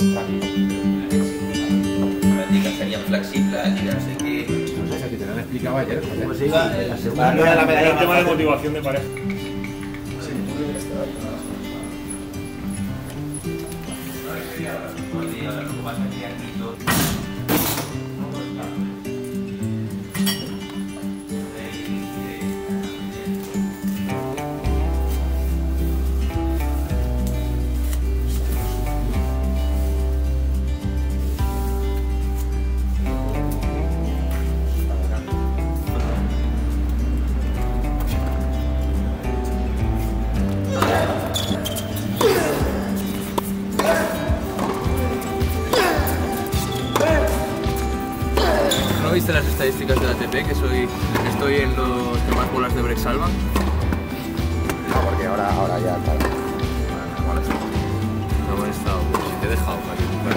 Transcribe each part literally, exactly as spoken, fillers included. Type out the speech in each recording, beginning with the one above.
Serían flexibles y no sé qué. No sé si te lo han explicado ayer. Pues sí, la segunda de la medalla. El tema de motivación de pareja. ¿No viste las estadísticas de la A T P? Que soy, estoy en los que más bolas de break salvan. No, porque ahora, ahora ya tal. No, buen estado, pero si te he dejado para que tú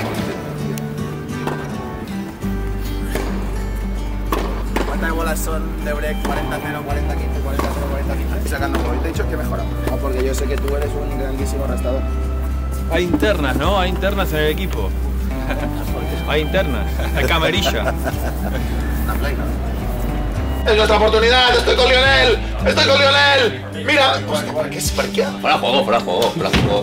puedas. ¿Cuántas bolas son de break? cuarenta cero, cuarenta quince, cuarenta cero, cuarenta quince. Estoy sacando un te he dicho que mejoramos. No, porque yo sé que tú eres un grandísimo rastador. Hay internas, ¿no? Hay internas en el equipo. Hay internas. Hay camerilla. ¡Es nuestra oportunidad! ¡Estoy con Lionel! ¡Estoy con Lionel! ¡Mira! Hostia, ¿por qué? ¿Por qué? Fuera juego, fuera juego, fuera juego.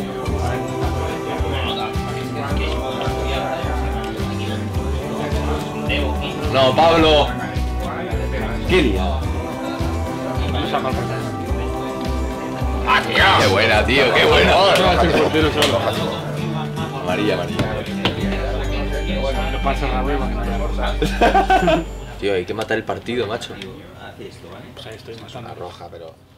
No, Pablo. Kirill. Ah, tío. Qué buena, tío, qué buena. María, María. Tío, hay que matar el partido, macho. Pues ahí estoy matando. Roja, pero...